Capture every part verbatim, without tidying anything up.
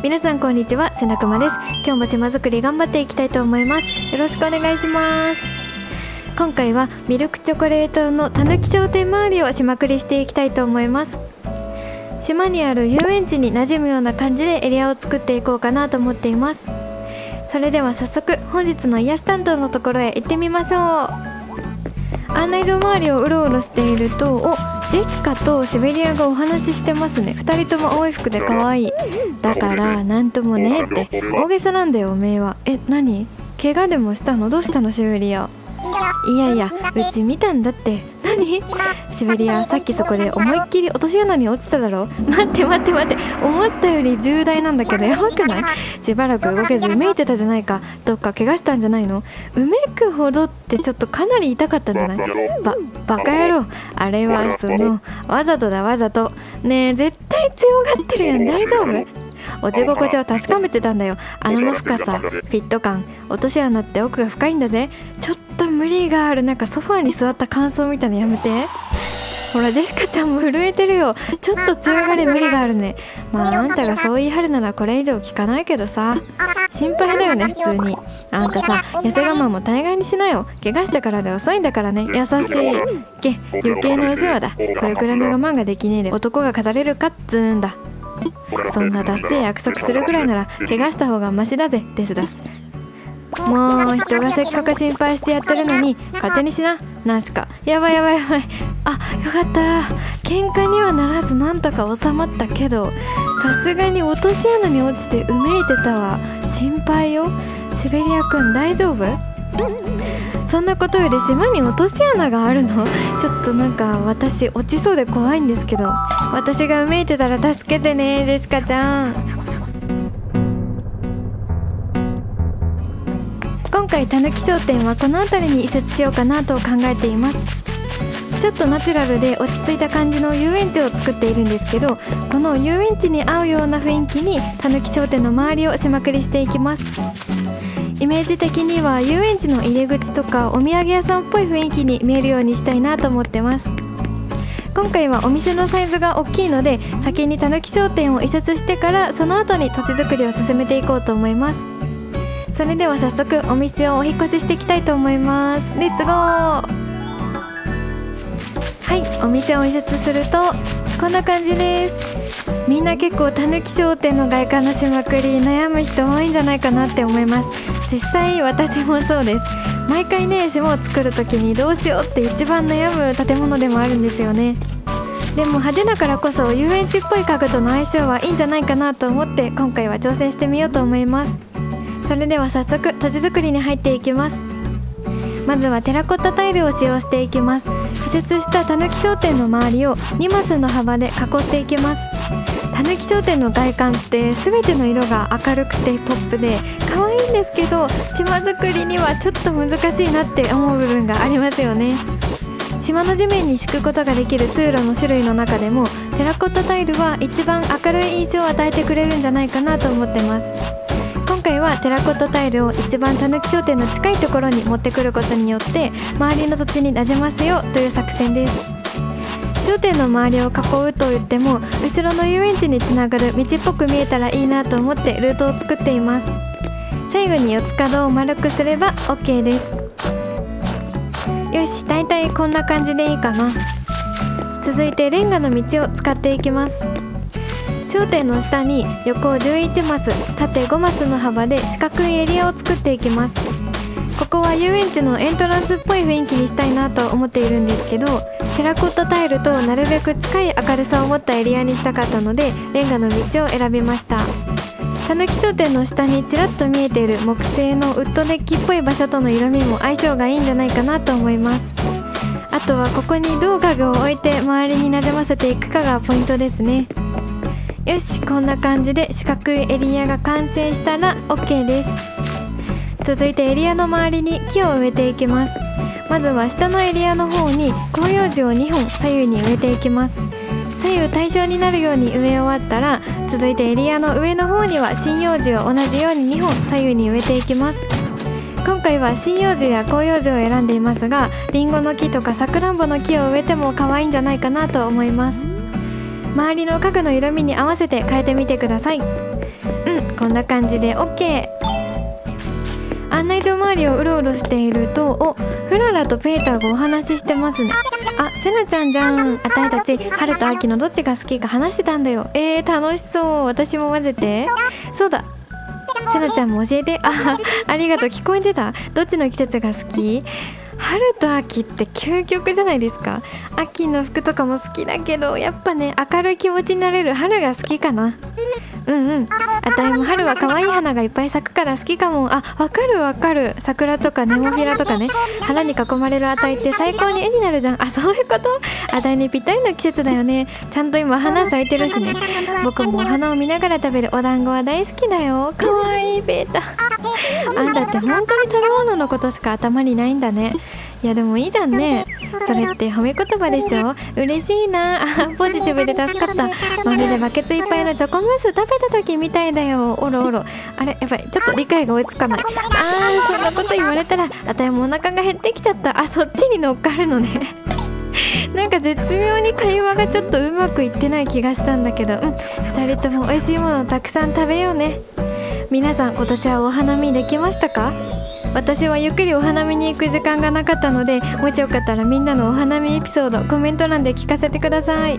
皆さんこんにちは、せなくまです。今日も島作り頑張っていきたいと思います。よろしくお願いします。今回はミルクチョコレートのたぬき商店周りを島繰りしていきたいと思います。島にある遊園地に馴染むような感じでエリアを作っていこうかなと思っています。それでは早速本日の癒し担当のところへ行ってみましょう。案内所周りをうろうろしていると、おジェシカとシベリアがお話ししてますね。ふたりとも青い服で可愛い。だからなんともねって大げさなんだよおめえは。え、何？怪我でもしたの？どうしたのシベリア？いやいや、うち見たんだって。何？シベリア、さっきそこで思いっきり落とし穴に落ちただろ。待って待って待って、思ったより重大なんだけどやばくない？しばらく動けずうめいてたじゃないか。どっか怪我したんじゃないの？うめくほどってちょっとかなり痛かったんじゃない？ば、バカ野郎。あれはそのわざとだわざと。ねえ、絶対強がってるやん。大丈夫？落ち心地を確かめてたんだよ。穴の深さ、フィット感、落とし穴って奥が深いんだぜ。ちょっと無理がある。なんかソファーに座った感想みたいなやめて。ほらジェシカちゃんも震えてるよ。ちょっと強がり無理があるね。まああんたがそう言い張るならこれ以上聞かないけどさ、心配だよね普通に。あんたさ、痩せ我慢も大概にしなよ。怪我してからで遅いんだからね。優しいけ、余計なお世話だ。これくらいの我慢ができねえで男が語れるかっつーんだ。そんなダッセー約束するくらいなら怪我した方がマシだぜ。ですだす。もう人がせっかく心配してやってるのに勝手にしな。なんすか。やばいやばいやばい。あ、よかった。喧嘩にはならずなんとか収まったけど、さすがに落とし穴に落ちてうめいてたわ。心配よ。シベリアくん大丈夫？そんなことより島に落とし穴があるの？ちょっとなんか私落ちそうで怖いんですけど。私がうめいてたら助けてねジェシカちゃん。今回たぬき商店はこの辺りに移設しようかなと考えています。ちょっとナチュラルで落ち着いた感じの遊園地を作っているんですけど、この遊園地に合うような雰囲気にたぬき商店の周りを島繰りしていきます。イメージ的には遊園地の入り口とかお土産屋さんっぽい雰囲気に見えるようにしたいなと思ってます。今回はお店のサイズが大きいので、先にたぬき商店を移設してからその後に土地作りを進めていこうと思います。それでは早速お店をお引越ししていきたいと思います。レッツゴー。はい、お店を移設するとこんな感じです。みんな結構たぬき商店の外観のしまくり悩む人多いんじゃないかなって思います。実際私もそうです。毎回ね、島を作る時にどうしようって一番悩む建物でもあるんですよね。でも派手だからこそ遊園地っぽい家具との相性はいいんじゃないかなと思って今回は挑戦してみようと思います。それでは早速土地作りに入っていきます。まずはテラコッタタイルを使用していきます。移設したたぬき商店の周りをにマスの幅で囲っていきます。たぬき商店の外観って全ての色が明るくてポップで可愛いんですけど、島作りにはちょっと難しいなって思う部分がありますよね。島の地面に敷くことができる通路の種類の中でもテラコッタタイルは一番明るい印象を与えてくれるんじゃないかなと思ってます。今回はテラコッタタイルを一番たぬき商店の近いところに持ってくることによって周りの土地になじませようという作戦です。商店の周りを囲うと言っても後ろの遊園地につながる道っぽく見えたらいいなと思ってルートを作っています。最後に四つ角を丸くすれば オーケー です。よし、だいたいこんな感じでいいかな。続いてレンガの道を使っていきます。商店の下に横じゅういちマス、縦ごマスの幅で四角いエリアを作っていきます。ここは遊園地のエントランスっぽい雰囲気にしたいなと思っているんですけど、テラコッタタイルとなるべく近い明るさを持ったエリアにしたかったのでレンガの道を選びました。たぬき商店の下にちらっと見えている木製のウッドデッキっぽい場所との色味も相性がいいんじゃないかなと思います。あとはここにどう家具を置いて周りになじませていくかがポイントですね。よし、こんな感じで四角いエリアが完成したら オーケー です。続いてエリアの周りに木を植えていきます。まずは下のエリアの方に広葉樹をにほん左右に植えていきます。左右対称になるように植え終わったら、続いてエリアの上の方には針葉樹を同じようににほん左右に植えていきます。今回は針葉樹や広葉樹を選んでいますが、リンゴの木とかさくらんぼの木を植えても可愛いんじゃないかなと思います。周りの家具の色味に合わせて変えてみてください。うん、 こんな感じで オーケー。 案内所周りをうろうろしていると、お、フララとペーターがお話ししてますね。あ、セナちゃんじゃん。あたいたち春と秋のどっちが好きか話してたんだよ。えー、楽しそう。私も混ぜて。そうだ、セナちゃんも教えて。あ、ありがとう。聞こえてた。どっちの季節が好き？春と秋って究極じゃないですか。秋の服とかも好きだけど、やっぱね、明るい気持ちになれる春が好きかな。うんうん、あたいも春は可愛い花がいっぱい咲くから好きかも。あ、わかるわかる。桜とかネモフィラとかね、花に囲まれるあたいって最高に絵になるじゃん。あ、そういうこと。あたいにぴったりの季節だよね。ちゃんと今花咲いてるしね。僕もお花を見ながら食べるお団子は大好きだよ。かわいいベータ。あんたって本当に食べ物のことしか頭にないんだね。いやでもいいじゃんね。それって褒め言葉でしょ。嬉しいな。ポジティブで助かった。まるでバケツいっぱいのチョコムース食べた時みたいだよ。おろおろ。あれ、やばい、ちょっと理解が追いつかない。あー、そんなこと言われたらあたいもお腹が減ってきちゃった。あ、そっちに乗っかるのね。なんか絶妙に会話がちょっとうまくいってない気がしたんだけど、うん、ふたりとも美味しいものをたくさん食べようね。皆さん今年はお花見できましたか？私はゆっくりお花見に行く時間がなかったので、もしよかったらみんなのお花見エピソードコメント欄で聞かせてください。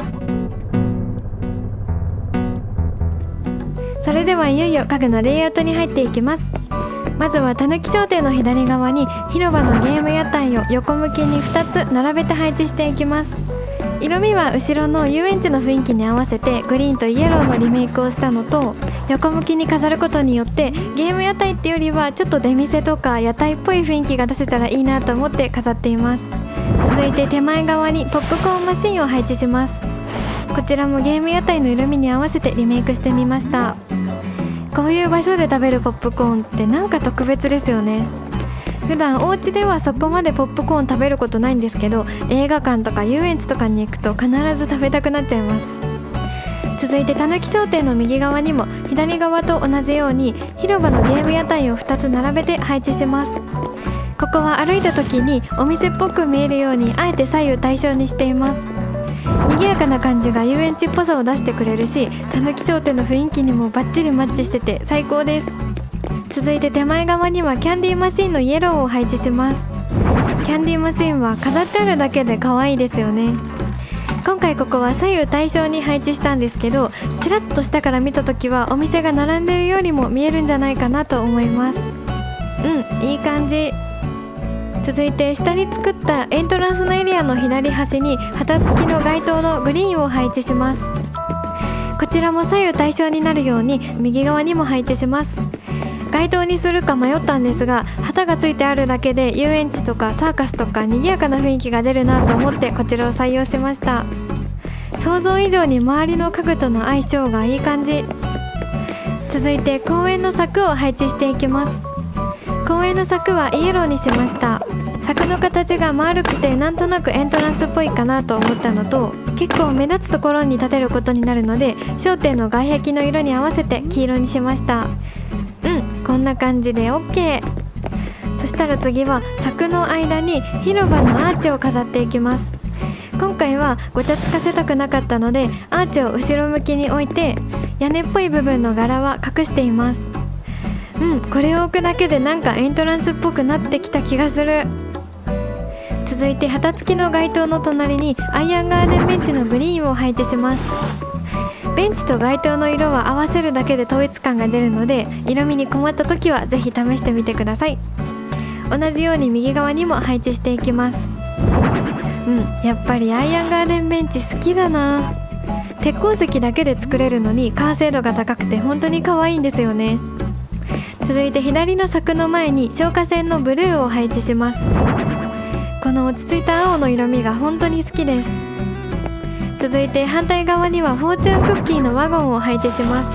それではいよいよ家具のレイアウトに入っていきます。まずはたぬき商店の左側に広場のゲーム屋台を横向きにふたつ並べて配置していきます。色味は後ろの遊園地の雰囲気に合わせてグリーンとイエローのリメイクをしたのと、横向きに飾ることによってゲーム屋台ってよりはちょっと出店とか屋台っぽい雰囲気が出せたらいいなと思って飾っています。続いて手前側にポップコーンマシンを配置します。こちらもゲーム屋台の色味に合わせてリメイクしてみました。こういう場所で食べるポップコーンってなんか特別ですよね。普段お家ではそこまでポップコーン食べることないんですけど、映画館とか遊園地とかに行くと必ず食べたくなっちゃいます。続いてたぬき商店の右側にも左側と同じように広場のゲーム屋台をふたつ並べて配置します。ここは歩いた時にお店っぽく見えるようにあえて左右対称にしています。賑やかな感じが遊園地っぽさを出してくれるし、たぬき商店の雰囲気にもバッチリマッチしてて最高です。続いて手前側にはキャンディーマシンのイエローを配置します。キャンディーマシンは飾ってあるだけで可愛いですよね。今回ここは左右対称に配置したんですけど、ちらっと下から見た時はお店が並んでるようにも見えるんじゃないかなと思います。うん、いい感じ。続いて下に作ったエントランスのエリアの左端に旗付きの街灯のグリーンを配置します。こちらも左右対称になるように右側にも配置します。街灯にするか迷ったんですが、旗がついてあるだけで遊園地とかサーカスとか賑やかな雰囲気が出るなと思ってこちらを採用しました。想像以上に周りの家具との相性がいい感じ。続いて公園の柵を配置していきます。公園の柵はイエローにしました。柵の形が丸くてなんとなくエントランスっぽいかなと思ったのと、結構目立つところに立てることになるので商店の外壁の色に合わせて黄色にしました。うん、こんな感じで オーケー。 そしたら次は柵の間に広場のアーチを飾っていきます。今回はごちゃつかせたくなかったのでアーチを後ろ向きに置いて屋根っぽい部分の柄は隠しています。うん、これを置くだけでなんかエントランスっぽくなってきた気がする。続いて旗付きの街灯の隣にアイアンガーデンベンチのグリーンを配置します。ベンチと街灯の色は合わせるだけで統一感が出るので、色味に困った時はぜひ試してみてください。同じように右側にも配置していきます。うん、やっぱりアイアンガーデンベンチ好きだな。鉄鉱石だけで作れるのに完成度が高くて本当に可愛いんですよね。続いて左の柵の前に消火栓のブルーを配置します。この落ち着いた青の色味が本当に好きです。続いて反対側にはフォーチュンクッキーのワゴンを配置します。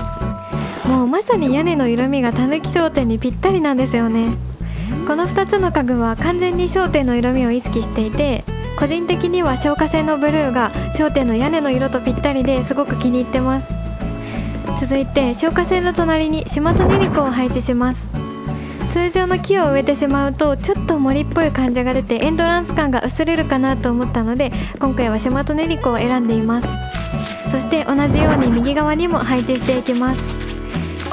もうまさに屋根の色味がたぬき商店にぴったりなんですよね。このふたつの家具は完全に商店の色味を意識していて、個人的には消火栓のブルーが商店の屋根の色とぴったりですごく気に入ってます。続いて消火栓の隣にシマトネリコを配置します。通常の木を植えてしまうとちょっと森っぽい感じが出てエントランス感が薄れるかなと思ったので、今回はシマトネリコを選んでいます。そして同じように右側にも配置していきます。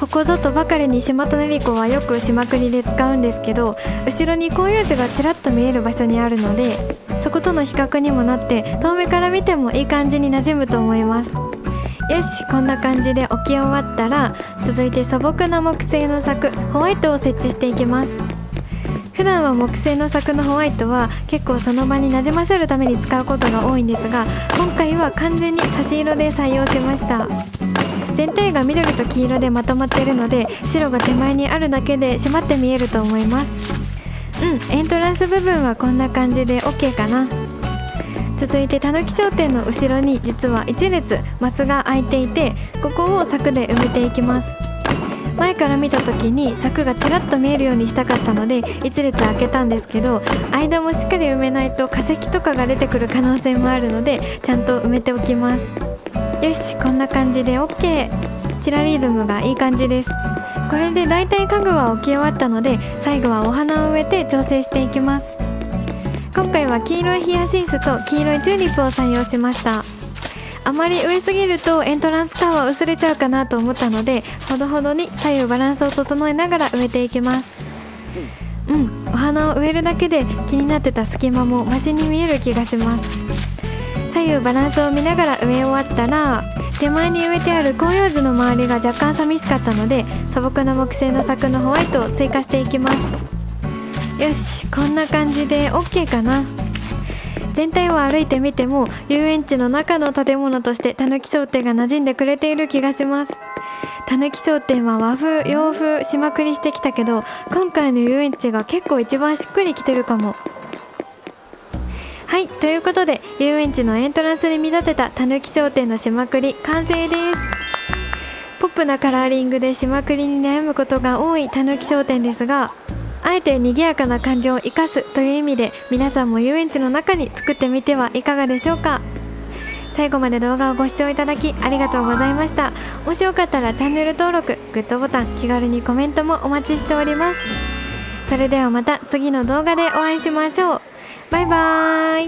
ここぞとばかりにシマトネリコはよくしまくりで使うんですけど、後ろに広葉樹がちらっと見える場所にあるので、そことの比較にもなって遠目から見てもいい感じに馴染むと思います。よし、こんな感じで置き終わったら、続いて素朴な木製の柵ホワイトを設置していきます。普段は木製の柵のホワイトは結構その場に馴染ませるために使うことが多いんですが、今回は完全に差し色で採用しました。全体が緑と黄色でまとまっているので、白が手前にあるだけで締まって見えると思います。うん、エントランス部分はこんな感じで オーケー かな。続いてたぬき商店の後ろに実はいち列マスが開いていて、ここを柵で埋めていきます。前から見た時に柵がちらっと見えるようにしたかったのでいち列開けたんですけど、間もしっかり埋めないと化石とかが出てくる可能性もあるのでちゃんと埋めておきます。よし、こんな感じで オーケー。 チラリズムがいい感じです。これでだいたい家具は置き終わったので、最後はお花を植えて調整していきます。今回は黄色いヒヤシンスと黄色いチューリップを採用しました。あまり植えすぎるとエントランスタワー薄れちゃうかなと思ったので、ほどほどに左右バランスを整えながら植えていきます。うん、お花を植えるだけで気になってた隙間もマシに見える気がします。左右バランスを見ながら植え終わったら、手前に植えてある広葉樹の周りが若干寂しかったので、素朴な木製の柵のホワイトを追加していきます。よし、こんな感じで オーケー かな。全体を歩いてみても遊園地の中の建物としてたぬき商店が馴染んでくれている気がします。たぬき商店は和風洋風しまくりしてきたけど、今回の遊園地が結構一番しっくりきてるかも。はい、ということで遊園地のエントランスに見立てたたぬき商店のしまくり完成です。ポップなカラーリングでしまくりに悩むことが多いたぬき商店ですが、あえて賑やかな感情を生かすという意味で、皆さんも遊園地の中に作ってみてはいかがでしょうか。最後まで動画をご視聴いただきありがとうございました。もしよかったらチャンネル登録、グッドボタン、気軽にコメントもお待ちしております。それではまた次の動画でお会いしましょう。バイバーイ。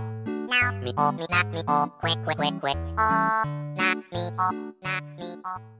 Now me oh me knock me oh quick quick quick quick oh knock me oh knock me oh